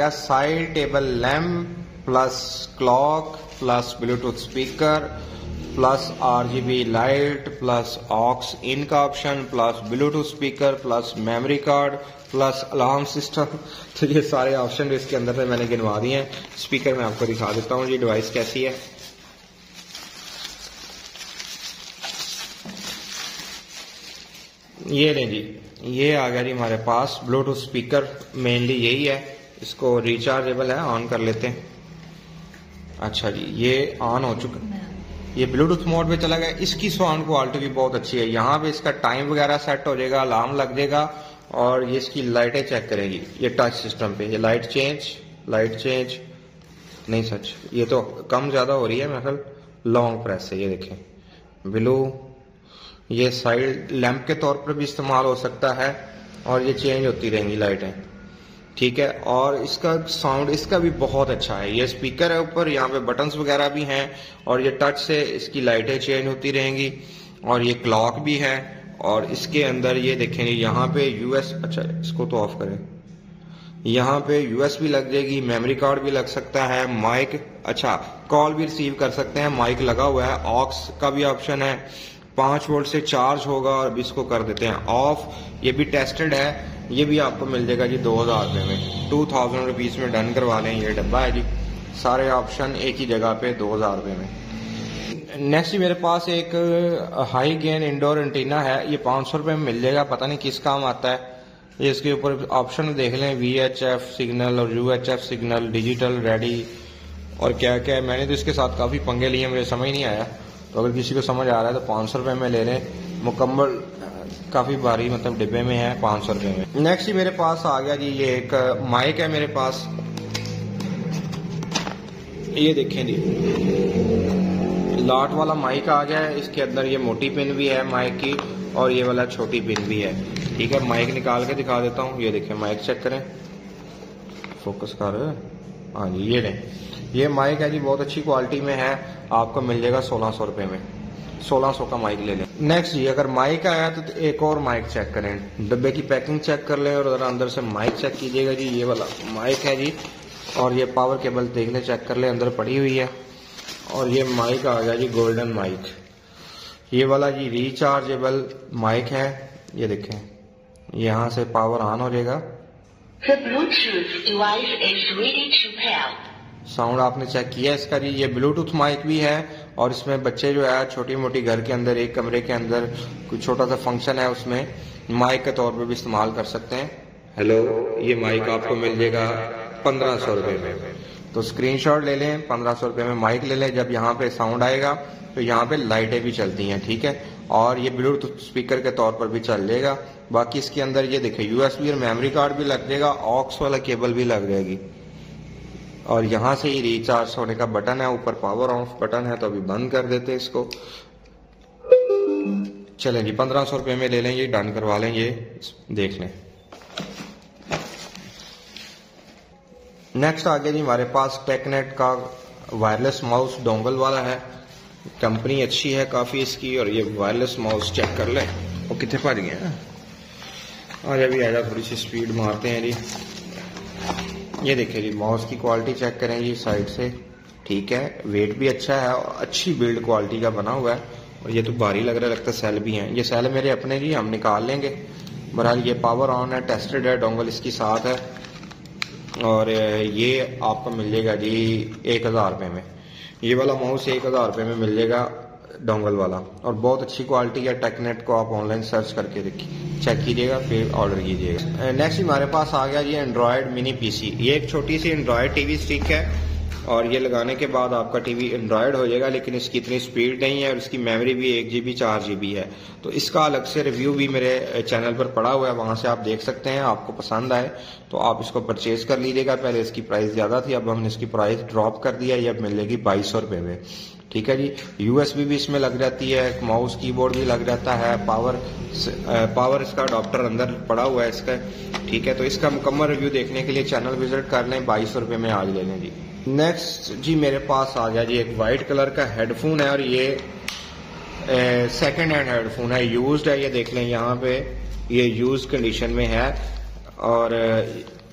Side table lamp plus clock plus Bluetooth speaker plus RGB light plus aux in का option plus Bluetooth speaker plus memory card plus alarm system. तो ये सारे option इसके अंदर से मैंने गिनवा दिए हैं। स्पीकर मैं आपको दिखा देता हूँ जी डिवाइस कैसी है। ये लें जी, ये आ गया जी हमारे पास ब्लूटूथ स्पीकर। मेनली यही है, इसको रिचार्जेबल है, ऑन कर लेते हैं। अच्छा जी, ये ऑन हो चुका, ये ब्लूटूथ मोड पे चला गया। इसकी साउंड क्वालिटी भी बहुत अच्छी है। यहाँ पे इसका टाइम वगैरह सेट हो जाएगा, अलार्म लग जाएगा और ये इसकी लाइटें चेक करेगी। ये टच सिस्टम पे ये लाइट चेंज नहीं, सच ये तो कम ज्यादा हो रही है, मेरे ख्याल लॉन्ग प्रेस है। ये देखें ब्लू, ये साइड लैंप के तौर पर भी इस्तेमाल हो सकता है और ये चेंज होती रहेंगी लाइटें, ठीक है। और इसका साउंड इसका भी बहुत अच्छा है। ये स्पीकर है ऊपर, यहाँ पे बटन्स वगैरह भी हैं और ये टच से इसकी लाइटें चेंज होती रहेंगी और ये क्लॉक भी है। और इसके अंदर ये देखेंगे यहाँ पे यूएस, अच्छा इसको तो ऑफ करें, यहाँ पे यूएस भी लग जाएगी, मेमोरी कार्ड भी लग सकता है, माइक, अच्छा कॉल भी रिसीव कर सकते हैं, माइक लगा हुआ है, ऑक्स का भी ऑप्शन है, 5 वोल्ट से चार्ज होगा। और अभी इसको कर देते हैं ऑफ। ये भी टेस्टेड है, ये भी आपको मिल जाएगा जी 2000 रुपये में, 2000 रुपीज में डन करवा लें। ये डब्बा है जी, सारे ऑप्शन एक ही जगह पे 2000 रुपये में। नेक्स्ट मेरे पास एक हाई गेन इंडोर एंटीना है, ये 500 रुपये में मिल जाएगा, पता नहीं किस काम आता है। ये इसके ऊपर ऑप्शन देख लें, VHF सिग्नल और UHF सिग्नल, डिजिटल, रेडी और क्या क्या है। मैंने तो इसके साथ काफी पंगे लिए, मुझे समझ नहीं आया। तो अगर किसी को समझ आ रहा है तो 500 रुपये में ले लें, मुकम्मल काफी भारी मतलब डिब्बे में है, 500 रुपये में। नेक्स्ट ही मेरे पास आ गया जी, ये एक माइक है मेरे पास। ये देखें जी, लाट वाला माइक आ गया है। इसके अंदर ये मोटी पिन भी है माइक की और ये वाला छोटी पिन भी है, ठीक है। माइक निकाल के दिखा देता हूँ। ये देखें माइक चेक करें, फोकस कर, हाँ जी ये लें, ये माइक है जी, बहुत अच्छी क्वालिटी में है, आपको मिल जाएगा 1600 रुपये में। 1600 का माइक ले लें। नेक्स्ट जी, अगर माइक आया तो एक और माइक चेक करें, डब्बे की पैकिंग चेक कर लें और अंदर से माइक चेक कीजिएगा जी। ये वाला माइक है जी, और ये पावर केबल देख लें, चेक कर लें, अंदर पड़ी हुई है। और ये माइक आ गया जी गोल्डन माइक, ये वाला जी रिचार्जेबल माइक है। ये देखें, यहाँ से पावर ऑन हो जाएगा। साउंड आपने चेक किया इसका जी, ये ब्लूटूथ माइक भी है और इसमें बच्चे जो है छोटी मोटी घर के अंदर एक कमरे के अंदर कुछ छोटा सा फंक्शन है, उसमें माइक के तौर पे भी इस्तेमाल कर सकते हैं। हेलो, ये माइक आपको मिल जाएगा 1500 रुपये में। तो स्क्रीनशॉट ले लें, 1500 रुपये में माइक ले लें। जब यहाँ पे साउंड आएगा तो यहाँ पे लाइटें भी चलती हैं, ठीक है। और ये ब्लूटूथ स्पीकर के तौर पर भी चल जाएगा। बाकी इसके अंदर ये देखें USB और मेमोरी कार्ड भी लग जाएगा, ऑक्स वाला केबल भी लग जाएगी। और यहाँ से ही रिचार्ज होने का बटन है, ऊपर पावर ऑफ बटन है। तो अभी बंद कर देते हैं इसको। चलें जी, 1500 रुपये में ले लें, ये डन करवा लें, ये देख लें। नेक्स्ट आ गया जी हमारे पास टेकनेट का वायरलेस माउस डोंगल वाला है। कंपनी अच्छी है काफी इसकी। और ये वायरलेस माउस चेक कर लें, वो कितने पड़ गए हैं। और अभी आजा थोड़ी सी स्पीड मारते हैं जी। ये देखिए जी, माउस की क्वालिटी चेक करें जी साइड से, ठीक है। वेट भी अच्छा है और अच्छी बिल्ड क्वालिटी का बना हुआ है। और ये तो भारी लग रहा है, लगता है सेल भी हैं। ये सेल मेरे अपने जी, हम निकाल लेंगे। बहरहाल ये पावर ऑन है, टेस्टेड है, डोंगल इसकी साथ है। और ये आपको मिल जाएगा जी 1000 रुपये में। ये वाला माउस 1000 रुपये में मिल जाएगा, डोंगल वाला। और बहुत अच्छी क्वालिटी है। टेकनेट को आप ऑनलाइन सर्च करके देखिए, चेक कीजिएगा, फिर ऑर्डर कीजिएगा। नेक्स्ट हमारे पास आ गया जी एंड्रॉयड मिनी PC। ये एक छोटी सी एंड्रॉयड TV स्टिक है और ये लगाने के बाद आपका टीवी एंड्रॉयड हो जाएगा, लेकिन इसकी इतनी स्पीड नहीं है और इसकी मेमोरी भी 1 GB 4 GB है। तो इसका अलग से रिव्यू भी मेरे चैनल पर पड़ा हुआ है, वहां से आप देख सकते हैं। आपको पसंद आए तो आप इसको परचेज कर लीजिएगा। पहले इसकी प्राइस ज्यादा थी, अब हमने इसकी प्राइस ड्रॉप कर दिया, ये अब मिलेगी 2200 रुपये में, ठीक है जी। USB भी इसमें लग जाती है, माउस कीबोर्ड भी लग जाता है, पावर इसका अडॉप्टर अंदर पड़ा हुआ है इसका, ठीक है। तो इसका मुकम्मल रिव्यू देखने के लिए चैनल विजिट कर लें, 2200 रुपये में आज ले लें जी। नेक्स्ट जी मेरे पास आ गया जी एक वाइट कलर का हेडफोन है और ये सेकंड हैंड हेडफोन है, यूज्ड है। ये देख लें यहाँ पे, ये यूज कंडीशन में है और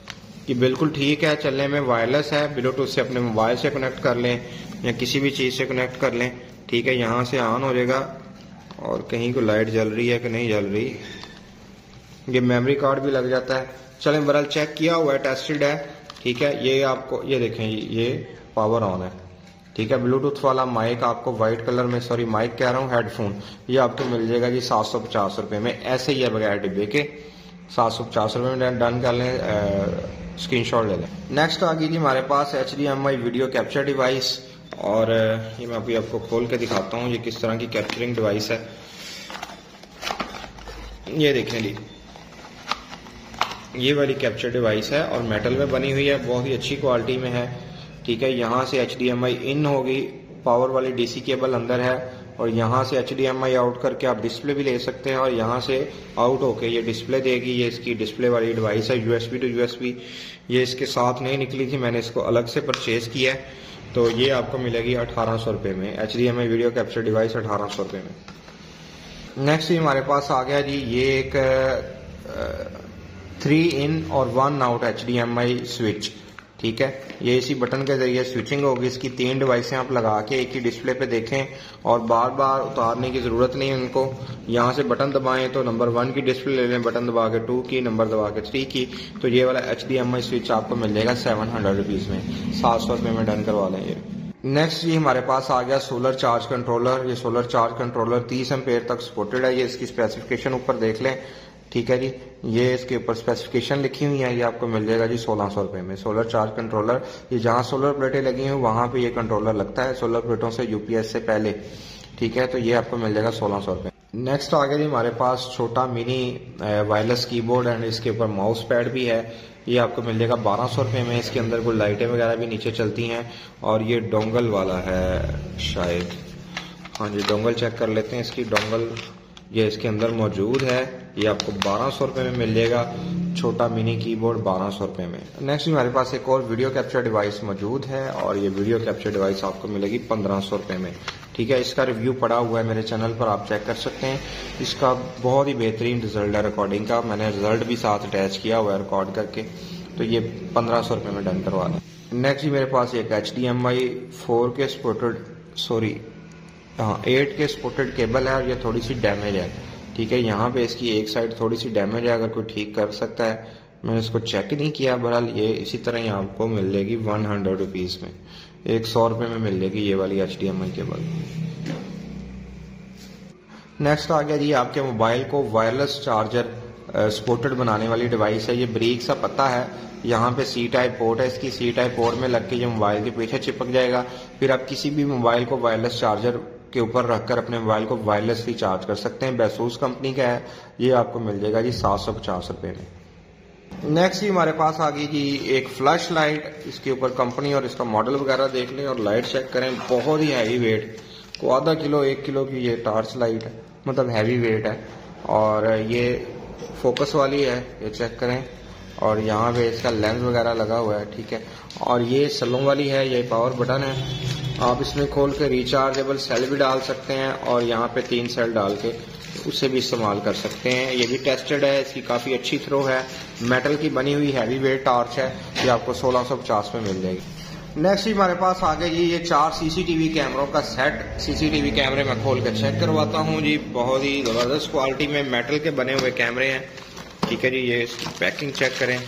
ये बिल्कुल ठीक है, चलने में वायरलेस है, ब्लूटूथ से अपने मोबाइल से कनेक्ट कर लें या किसी भी चीज़ से कनेक्ट कर लें, ठीक है। यहाँ से ऑन हो जाएगा और कहीं को लाइट जल रही है कि नहीं जल रही, ये मेमोरी कार्ड भी लग जाता है। चलें बहरहाल चेक किया हुआ है, टेस्टेड है, ठीक है। ये आपको ये देखें ये पावर ऑन है, ठीक है। ब्लूटूथ वाला माइक आपको व्हाइट कलर में, सॉरी माइक कह रहा हूँ, हेडफोन, ये आपको मिल जाएगा जी 750 रुपये में, ऐसे ही है बगैर डिब्बे के, 750 रुपये में डन कर लें, स्क्रीनशॉट ले लें। नेक्स्ट आ गई जी हमारे पास HDMI वीडियो कैप्चर डिवाइस, और ये मैं अभी आपको खोल के दिखाता हूँ ये किस तरह की कैप्चरिंग डिवाइस है। ये देखें जी, ये वाली कैप्चर डिवाइस है और मेटल में बनी हुई है, बहुत ही अच्छी क्वालिटी में है, ठीक है। यहाँ से HDMI इन होगी, पावर वाली DC केबल अंदर है, और यहाँ से HDMI आउट करके आप डिस्प्ले भी ले सकते हैं, और यहाँ से आउट होके ये डिस्प्ले देगी। ये इसकी डिस्प्ले वाली डिवाइस है, USB टू USB। ये इसके साथ नहीं निकली थी, मैंने इसको अलग से परचेज किया है, तो ये आपको मिलेगी 1800 रुपये में, HDMI वीडियो कैप्चर डिवाइस 1800 रुपये में। नेक्स्ट हमारे पास आ गया जी ये एक 3 in और 1 out HDMI स्विच, ठीक है। ये इसी बटन के जरिए स्विचिंग होगी, इसकी 3 डिवाइसें आप लगा के एक ही डिस्प्ले पे देखें और बार बार उतारने की जरूरत नहीं है उनको। यहाँ से बटन दबाएं तो नंबर 1 की डिस्प्ले ले लें, बटन दबा के 2 की, नंबर दबा के 3 की, तो ये वाला HDMI स्विच आपको मिल जाएगा 700 रुपीज में, 700 रुपये में डन करवा लें ये। नेक्स्ट जी हमारे पास आ गया सोलर चार्ज कंट्रोलर। ये सोलर चार्ज कंट्रोलर 30 एम्पेयर तक सपोर्टेड है, ये इसकी स्पेसिफिकेशन ऊपर देख लें, ठीक है जी। ये इसके ऊपर स्पेसिफिकेशन लिखी हुई है, ये आपको मिल जाएगा जी 1600 रुपये में। सोलर चार्ज कंट्रोलर, ये जहाँ सोलर प्लेटें लगी हुई वहां पे ये कंट्रोलर लगता है, सोलर प्लेटों से UPS से पहले, ठीक है। तो ये आपको मिल जाएगा 1600 रुपये। नेक्स्ट आ गया जी हमारे पास छोटा मिनी वायरलेस कीबोर्ड एंड इसके ऊपर माउस पैड भी है, ये आपको मिल जाएगा 1200 रुपये में। इसके अंदर कोई लाइटें वगैरह भी नीचे चलती हैं, और ये डोंगल वाला है शायद, हाँ जी डोंगल चेक कर लेते हैं। इसकी डोंगल ये इसके अंदर मौजूद है, ये आपको 1200 रुपये में मिल जाएगा, छोटा मिनी कीबोर्ड 1200 रुपये में। नेक्स्ट हमारे पास एक और वीडियो कैप्चर डिवाइस मौजूद है, और ये वीडियो कैप्चर डिवाइस आपको मिलेगी 1500 रुपये में, ठीक है। इसका रिव्यू पड़ा हुआ है मेरे चैनल पर, आप चेक कर सकते हैं। इसका बहुत ही बेहतरीन रिजल्ट है रिकॉर्डिंग का, मैंने रिजल्ट भी साथ अटैच किया हुआ है रिकॉर्ड करके, तो ये 1500 रुपये में डन करवा लें। नेक्स्ट जी मेरे पास एक HDMI 4 के सपोर्टेड, सॉरी हाँ 8 के सपोर्टेड केबल है, और ये थोड़ी सी डैमेज है, ठीक है। यहाँ पे इसकी एक साइड थोड़ी सी डैमेज है, अगर कोई ठीक कर सकता है, मैंने इसको चेक नहीं किया। बहरहाल ये इसी तरह यहाँ आपको मिल जाएगी 100 रुपीज में, 100 रुपये में मिल जाएगी ये वाली HDMI केबल। नेक्स्ट आ गया जी आपके मोबाइल को वायरलेस चार्जर सपोर्टेड बनाने वाली डिवाइस है। ये ब्रीक सा पता है, यहाँ पे C टाइप पोर्ट है, इसकी C टाइप पोर्ट में लग के ये मोबाइल के पीछे चिपक जाएगा, फिर आप किसी भी मोबाइल को वायरलेस चार्जर के ऊपर रखकर अपने मोबाइल को वायरलेसली चार्ज कर सकते हैं। बेसूस कंपनी का है, ये आपको मिल जाएगा जी 750 रुपये में। नेक्स्ट ही हमारे पास आ गई जी एक फ्लैश लाइट, इसके ऊपर कंपनी और इसका मॉडल वगैरह देख लें और लाइट चेक करें। बहुत ही हैवी वेट को, आधा किलो 1 किलो की ये टार्च लाइट है, मतलब हैवी वेट है, और ये फोकस वाली है, ये चेक करें, और यहाँ पे इसका लेंस वगैरह लगा हुआ है, ठीक है। और ये सेलों वाली है, ये पावर बटन है, आप इसमें खोल के रिचार्जेबल सेल भी डाल सकते हैं, और यहाँ पे 3 सेल डाल के उसे भी इस्तेमाल कर सकते हैं। ये भी टेस्टेड है, इसकी काफ़ी अच्छी थ्रो है, मेटल की बनी हुई हैवी वेट टॉर्च है, ये आपको 1650 में मिल जाएगी। नेक्स्ट ही हमारे पास आ गया जी ये 4 CCTV कैमरों का सेट। CCTV कैमरे मैं खोल कर चेक करवाता हूँ जी, बहुत ही ज़बरदस्त क्वालिटी में मेटल के बने हुए कैमरे हैं, ठीक है जी। ये इसकी पैकिंग चेक करें,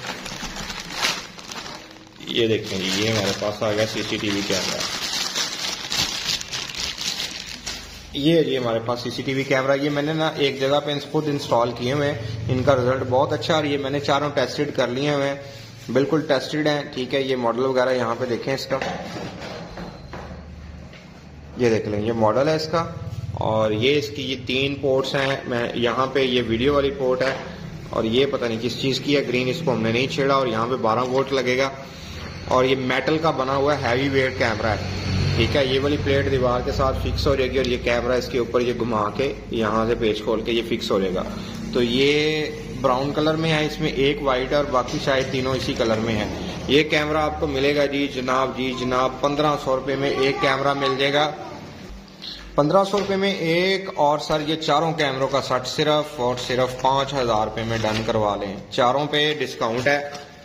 ये देखें जी, ये हमारे पास आ गया CCTV कैमरा। ये जी हमारे पास CCTV कैमरा, ये मैंने ना एक जगह पे खुद इंस्टॉल किए हुए हैं, इनका रिजल्ट बहुत अच्छा, और ये मैंने चारों टेस्टेड कर लिए हुए हैं, बिल्कुल टेस्टेड हैं, ठीक है। ये मॉडल वगैरह यहाँ पे देखें इसका, ये देख लें, ये मॉडल है इसका, और ये इसकी ये 3 पोर्ट्स हैं। मैं यहाँ पे ये वीडियो वाली पोर्ट है, और ये पता नहीं किस चीज़ की है, ग्रीन, इसको हमने नहीं छेड़ा, और यहाँ पे 12 वोल्ट लगेगा, और ये मेटल का बना हुआ हैवी वेट कैमरा है, ठीक है। ये वाली प्लेट दीवार के साथ फिक्स हो जाएगी, और ये कैमरा इसके ऊपर ये घुमा के यहाँ से पेच खोल के ये फिक्स हो जाएगा। तो ये ब्राउन कलर में है, इसमें एक वाइट है और बाकी शायद तीनों इसी कलर में है। ये कैमरा आपको मिलेगा जी जनाब 1500 रुपये में एक कैमरा मिल जाएगा, 1500 रुपये में एक। और सर ये चारों कैमरों का सेट सिर्फ और सिर्फ 5000 रुपये में डन करवा लें, चारों पे डिस्काउंट है,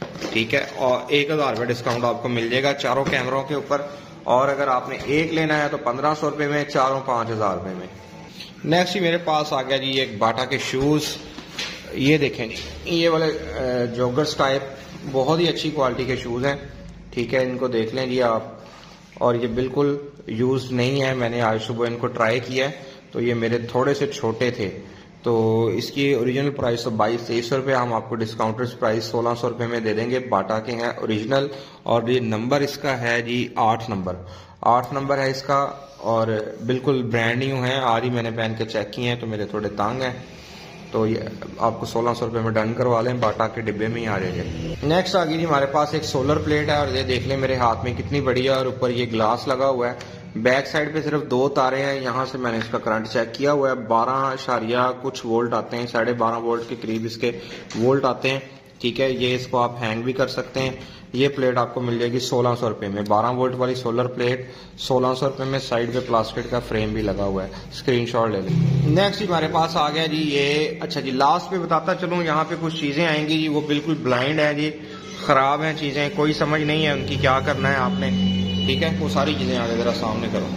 ठीक है, और 1000 रुपये डिस्काउंट आपको मिल जाएगा चारों कैमरों के ऊपर। और अगर आपने एक लेना है तो 1500 रुपये में, चारों 5000 रुपये में। नेक्स्ट ही मेरे पास आ गया जी एक बाटा के शूज। ये देखें जी, ये वाले जॉगर्स टाइप बहुत ही अच्छी क्वालिटी के शूज हैं। ठीक है, इनको देख लें जी आप। और ये बिल्कुल यूज नहीं है, मैंने आज सुबह इनको ट्राई किया है तो ये मेरे थोड़े से छोटे थे। तो इसकी ओरिजिनल प्राइस तो 2200-2300 रुपये, हम आपको डिस्काउंटेड प्राइस 1600 रुपये में दे देंगे। बाटा के हैं ओरिजिनल, और ये नंबर इसका है जी 8 नंबर है इसका, और बिल्कुल ब्रांड न्यू है। आज ही मैंने पहन के चेक किए हैं तो मेरे थोड़े तंग हैं, तो ये आपको 1600 रुपये में डन करवा लें, बाटा के डिब्बे में ही आ जाएगा। नेक्स्ट आ गई जी हमारे पास एक सोलर प्लेट है, और ये देख लें मेरे हाथ में कितनी बड़ी है, और ऊपर ये ग्लास लगा हुआ है। बैक साइड पे सिर्फ 2 तारे हैं, यहाँ से मैंने इसका करंट चेक किया हुआ है, 12 कुछ वोल्ट आते हैं, 12.5 वोल्ट के करीब इसके वोल्ट आते हैं। ठीक है, ये इसको आप हैंग भी कर सकते हैं। ये प्लेट आपको मिल जाएगी 1600 रुपये में, 12 वोल्ट वाली सोलर प्लेट 1600 रुपये में। साइड पे प्लास्टिक का फ्रेम भी लगा हुआ है, स्क्रीनशॉट ले लें। नेक्स्ट हमारे पास आ गया जी ये, अच्छा जी लास्ट पे बताता चलूं, यहाँ पे कुछ चीजें आएंगी जी, वो बिल्कुल ब्लाइंड है जी, खराब है चीजें, कोई समझ नहीं है उनकी क्या करना है आपने। ठीक है, वो सारी चीजें आगे जरा सामने करो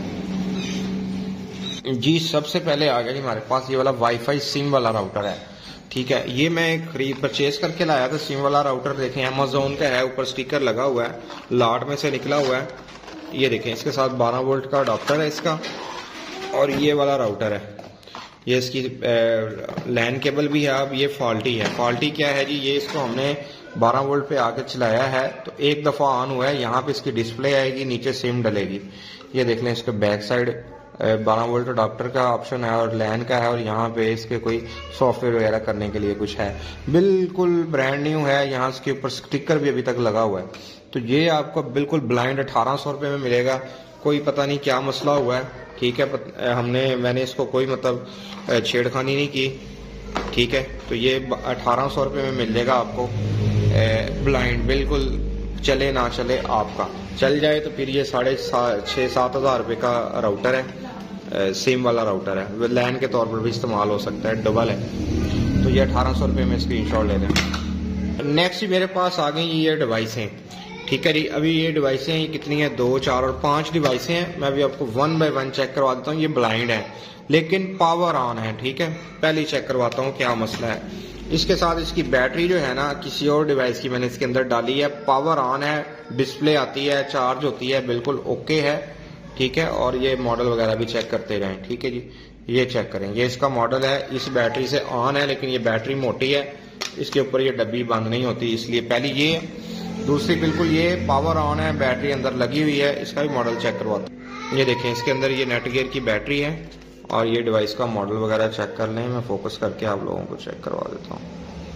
जी। सबसे पहले आ गया जी हमारे पास ये वाला वाईफाई सिम वाला राउटर है। ठीक है, ये मैं परचेज करके लाया था सिम वाला राउटर। देखें अमेज़न का है, ऊपर स्टिकर लगा हुआ है, लाट में से निकला हुआ है। ये देखें, इसके साथ 12 वोल्ट का अडॉप्टर है इसका, और ये वाला राउटर है। ये इसकी लैन केबल भी है। अब ये फॉल्टी है। फॉल्टी क्या है जी, ये इसको हमने 12 वोल्ट पे आके चलाया है तो एक दफा ऑन हुआ है, यहाँ पे इसकी डिस्प्ले आएगी, नीचे सिम डलेगी। ये देख लें, इसके बैक साइड 12 वोल्ट अडॉप्टर का ऑप्शन है और लैन का है, और यहाँ पे इसके कोई सॉफ्टवेयर वगैरह करने के लिए कुछ है। बिल्कुल ब्रांड न्यू है, यहाँ इसके ऊपर स्टिकर भी अभी तक लगा हुआ है। तो ये आपको बिल्कुल ब्लाइंड 1800 रुपये में मिलेगा। कोई पता नहीं क्या मसला हुआ है। ठीक है, मैंने इसको कोई मतलब छेड़खानी नहीं की। ठीक है, तो ये 1800 रुपये में मिल जाएगा आपको ब्लाइंड, बिल्कुल चले ना चले आपका। चल जाए तो फिर ये 6,500-7 हज़ार रुपये का राउटर है, सिम वाला राउटर है, लैन के तौर पर भी इस्तेमाल हो सकता है, डबल है। तो ये 1800 रुपये में स्क्रीनशॉट ले लें। नेक्स्ट मेरे पास आ गई ये डिवाइसें। ठीक है जी, अभी ये डिवाइसें ये कितनी है, 2, 4 और 5 डिवाइसें हैं। मैं अभी आपको 1 बाय 1 चेक करवा देता हूँ। ये ब्लाइंड है लेकिन पावर ऑन है। ठीक है, पहले चेक करवाता हूँ क्या मसला है। इसके साथ इसकी बैटरी जो है ना, किसी और डिवाइस की मैंने इसके अंदर डाली है, पावर ऑन है, डिस्प्ले आती है, चार्ज होती है, बिल्कुल ओके है। ठीक है, और ये मॉडल वगैरह भी चेक करते रहें। ठीक है जी, ये चेक करें, ये इसका मॉडल है, इस बैटरी से ऑन है, लेकिन ये बैटरी मोटी है, इसके ऊपर ये डब्बी बंद नहीं होती, इसलिए पहली ये। दूसरी बिल्कुल ये पावर ऑन है, बैटरी अंदर लगी हुई है। इसका भी मॉडल चेक करवाता हूं। ये देखें, इसके अंदर ये नेट गियर की बैटरी है, और ये डिवाइस का मॉडल वगैरह चेक कर लें। मैं फोकस करके आप लोगों को चेक करवा देता हूँ।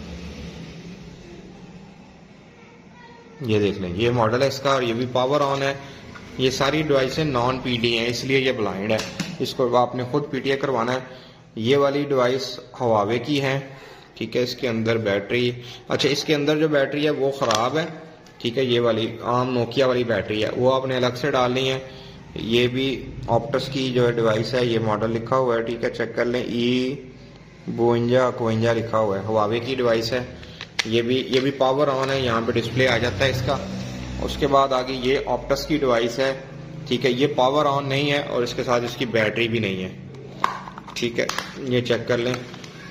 ये देख लें, ये मॉडल है इसका, और ये भी पावर ऑन है। ये सारी डिवाइसें नॉन पीडी हैं, इसलिए ये ब्लाइंड है। इसको आपने खुद पीटीए करवाना है। ये वाली डिवाइस हवावे की है। ठीक है, इसके अंदर बैटरी, अच्छा इसके अंदर जो बैटरी है वो खराब है। ठीक है, ये वाली आम नोकिया वाली बैटरी है, वो आपने अलग से डालनी है। ये भी ऑप्टस की जो डिवाइस है, ये मॉडल लिखा हुआ है। ठीक है, चेक कर लें, E5251 लिखा हुआ है, हवावे की डिवाइस है। ये भी पावर ऑन है, यहाँ पे डिस्प्ले आ जाता है इसका। उसके बाद आगे ये ऑप्टस की डिवाइस है। ठीक है, ये पावर ऑन नहीं है, और इसके साथ इसकी बैटरी भी नहीं है। ठीक है, ये चेक कर लें,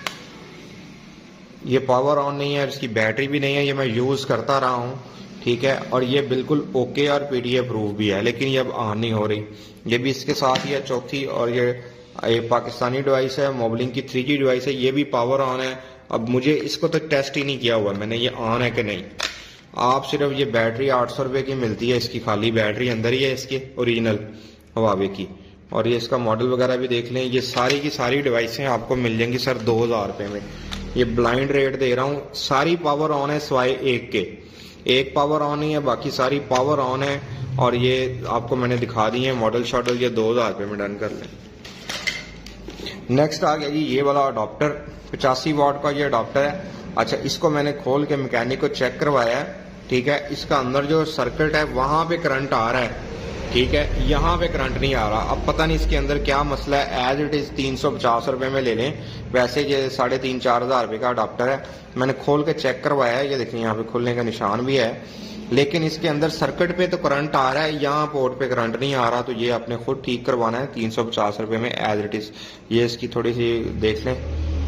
ये पावर ऑन नहीं है और इसकी बैटरी भी नहीं है। ये मैं यूज करता रहा हूँ। ठीक है, और ये बिल्कुल ओके और पीडीएफ प्रूफ भी है, लेकिन ये अब ऑन नहीं हो रही। ये भी इसके साथ ही है, चौथी। और ये पाकिस्तानी डिवाइस है, मोबलिंग की 3G डिवाइस है, ये भी पावर ऑन है। अब मुझे इसको तो टेस्ट ही नहीं किया हुआ मैंने, ये ऑन है कि नहीं। आप सिर्फ ये बैटरी 800 रुपये की मिलती है, इसकी खाली बैटरी अंदर ही है इसकी ओरिजिनल हवावे की। और ये इसका मॉडल वगैरह भी देख लें। ये सारी की सारी डिवाइसें आपको मिल जाएंगी सर 2000 रुपये में। ये ब्लाइंड रेट दे रहा हूँ। सारी पावर ऑन है सिवाय एक के, एक पावर ऑन ही है, बाकी सारी पावर ऑन है। और ये आपको मैंने दिखा दी है मॉडल शॉडल, ये 2000 रुपये में डन कर लें। नेक्स्ट आ गया जी ये वाला अडॉप्टर, 85 वाट का ये अडॉप्टर है। अच्छा, इसको मैंने खोल के मैकेनिक को चेक करवाया है। ठीक है, इसका अंदर जो सर्किट है वहां पे करंट आ रहा है। ठीक है, यहाँ पे करंट नहीं आ रहा। अब पता नहीं इसके अंदर क्या मसला है। एज इट इज 350 रुपए में ले लें। वैसे ये 3,500-4 हजार रुपए का अडाप्टर है। मैंने खोल के चेक करवाया है, ये देखिए यहाँ पे खुलने का निशान भी है, लेकिन इसके अंदर सर्किट पे तो करंट आ रहा है, यहाँ पोर्ट पे करंट नहीं आ रहा। तो ये आपने खुद ठीक करवाना है 350 रुपए में एज इट इज। ये इसकी थोड़ी सी देख लें,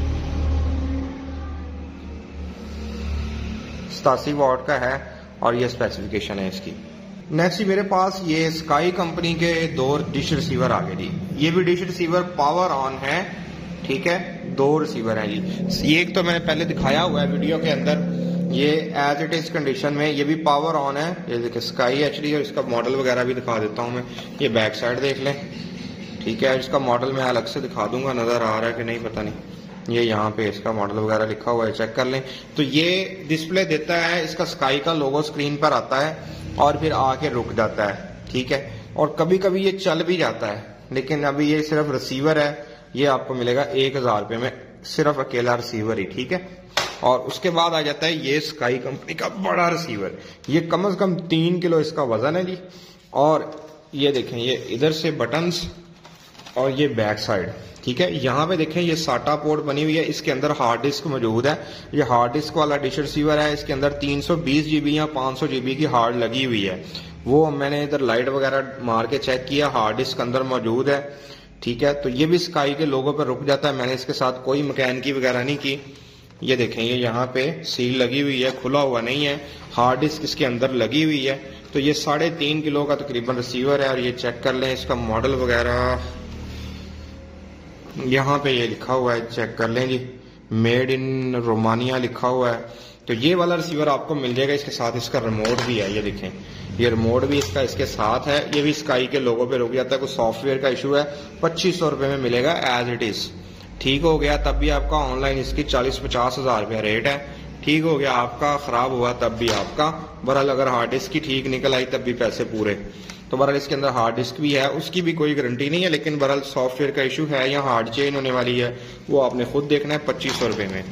87 वॉट का है और ये स्पेसिफिकेशन है इसकी। नेक्स्ट मेरे पास ये स्काई कंपनी के 2 डिश रिसीवर आ गए जी। ये भी डिश रिसीवर पावर ऑन है, ठीक है, 2 रिसीवर हैं जी। ये एक तो मैंने पहले दिखाया हुआ है वीडियो के अंदर, ये एज इट इज कंडीशन में, ये भी पावर ऑन है। ये देखिए स्काई एचडी, और इसका मॉडल वगैरह भी दिखा देता हूं मैं। ये बैक साइड देख लें, ठीक है। इसका मॉडल मैं अलग से दिखा दूंगा, नजर आ रहा है कि नहीं पता नहीं। ये यहाँ पे इसका मॉडल वगैरह लिखा हुआ है, चेक कर लें। तो ये डिस्प्ले देता है, इसका स्काई का लोगो स्क्रीन पर आता है और फिर आके रुक जाता है, ठीक है। और कभी कभी ये चल भी जाता है, लेकिन अभी ये सिर्फ रिसीवर है। ये आपको मिलेगा 1,000 रुपए में, सिर्फ अकेला रिसीवर ही, ठीक है। और उसके बाद आ जाता है ये स्काई कंपनी का बड़ा रिसीवर। ये कम से कम 3 किलो इसका वजन है जी। और ये देखें, ये इधर से बटन्स और ये बैक साइड, ठीक है। यहाँ पे देखें ये साटा पोर्ट बनी हुई है, इसके अंदर हार्ड डिस्क मौजूद है। ये हार्ड डिस्क वाला डिश रिसीवर है। इसके अंदर 320 GB या 500 GB की हार्ड लगी हुई है। वो मैंने इधर लाइट वगैरह मार के चेक किया, हार्ड डिस्क अंदर मौजूद है, ठीक है। तो ये भी स्काई के लोगो पर रुक जाता है। मैंने इसके साथ कोई मैकेनिकी वगैरह नहीं की। ये देखें, ये यहाँ पे सील लगी हुई है, खुला हुआ नहीं है। हार्ड डिस्क इसके अंदर लगी हुई है। तो ये 3.5 किलो का तकरीबन रिसीवर है। और ये चेक कर लें इसका मॉडल वगैरह, यहाँ पे ये लिखा हुआ है, चेक कर लें जी, मेड इन रोमानिया लिखा हुआ है। तो ये वाला रिसीवर आपको मिल जाएगा। इसके साथ इसका रिमोट भी है, ये देखें, ये रिमोट भी इसका इसके साथ है। ये भी स्काई के लोगो पे रुक जाता है, कोई सॉफ्टवेयर का इशू है। 2500 रुपए में मिलेगा एज इट इज। ठीक हो गया तब भी आपका, ऑनलाइन इसकी 40-50 हजार रुपया रेट है। ठीक हो गया आपका, खराब हुआ तब भी आपका। बहरहाल अगर हार्ड डिस्क की ठीक निकल आई तब भी पैसे पूरे। तो बहरहाल इसके अंदर हार्ड डिस्क भी है, उसकी भी कोई गारंटी नहीं है, लेकिन बहरहाल सॉफ्टवेयर का इशू है या हार्ड चेंज होने वाली है, वो आपने खुद देखना है। 2500 रुपए में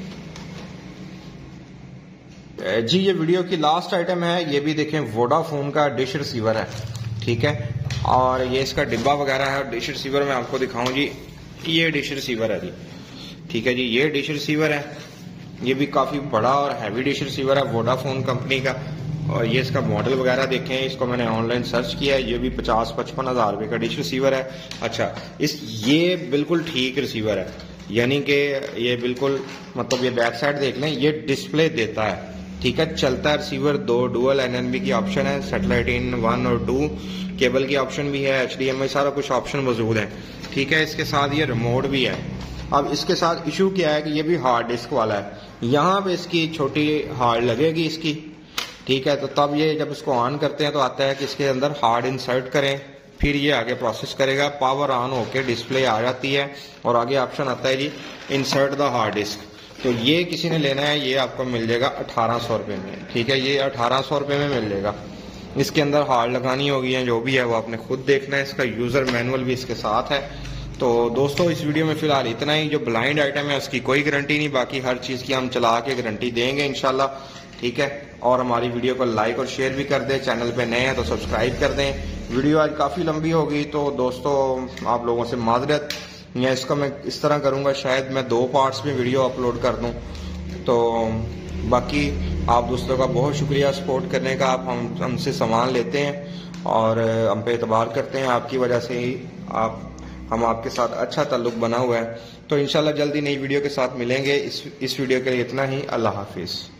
जी। ये वीडियो की लास्ट आइटम है, ये भी देखें, वोडाफोन का डिश रिसीवर है, ठीक है। और ये इसका डिब्बा वगैरह है। डिश रिसीवर मैं आपको दिखाऊं जी, ये डिश रिसीवर है जी, ठीक है जी। ये डिश रिसीवर है, ये भी काफी बड़ा और हैवी डिश रिसीवर है वोडाफोन कंपनी का। और ये इसका मॉडल वगैरह देखें, इसको मैंने ऑनलाइन सर्च किया है। ये भी 50-55 हजार रुपए का डिश रिसीवर है। अच्छा, ये बिल्कुल ठीक रिसीवर है, यानी कि ये बिल्कुल, मतलब ये बैक साइड देख लें, ये डिस्प्ले देता है, ठीक है। चलता है रिसीवर, 2 डुअल एनएनबी की ऑप्शन है, सैटेलाइट इन 1 और 2, केबल की ऑप्शन भी है, HDMI, सारा कुछ ऑप्शन मौजूद है, ठीक है। इसके साथ ये रिमोट भी है। अब इसके साथ इशू क्या है कि ये भी हार्ड डिस्क वाला है। यहाँ पे इसकी छोटी हार्ड लगेगी इसकी, ठीक है। तो तब ये जब इसको ऑन करते हैं तो आता है कि इसके अंदर हार्ड इंसर्ट करें, फिर ये आगे प्रोसेस करेगा। पावर ऑन होके डिस्प्ले आ जाती है और आगे ऑप्शन आता है जी इंसर्ट द हार्ड डिस्क। तो ये किसी ने लेना है, ये आपको मिल जाएगा 1800 रुपए में, ठीक है। ये 1800 रुपए में मिल जाएगा। इसके अंदर हार्ड लगानी होगी या जो भी है वो आपने खुद देखना है। इसका यूजर मैनुअल भी इसके साथ है। तो दोस्तों इस वीडियो में फिलहाल इतना ही। जो ब्लाइंड आइटम है उसकी कोई गारंटी नहीं, बाकी हर चीज की हम चला के गारंटी देंगे इंशाल्लाह, ठीक है। और हमारी वीडियो को लाइक और शेयर भी कर दें। चैनल पे नए हैं तो सब्सक्राइब कर दें। वीडियो आज काफी लंबी होगी, तो दोस्तों आप लोगों से माजरत, या इसका मैं इस तरह करूंगा, शायद मैं 2 पार्ट्स में वीडियो अपलोड कर दूं। तो बाकी आप दोस्तों का बहुत शुक्रिया सपोर्ट करने का। आप हमसे सामान लेते हैं और हम पे एतबार करते हैं, आपकी वजह से ही हम आपके साथ अच्छा ताल्लुक बना हुआ है। तो इंशाल्लाह जल्दी नई वीडियो के साथ मिलेंगे। इस वीडियो के लिए इतना ही। अल्लाह हाफिज।